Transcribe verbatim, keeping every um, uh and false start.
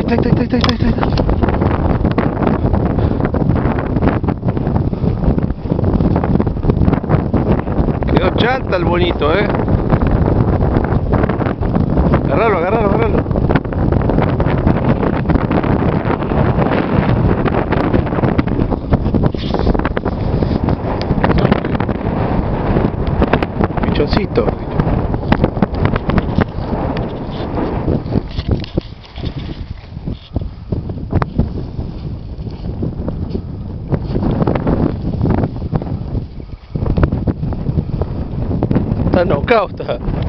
está, ahí está, ahí está, ahí está, ahí está. Quedó chanta el bonito, eh. Agarralo, agarralo, agarralo. Pichoncito. Está knockout, está.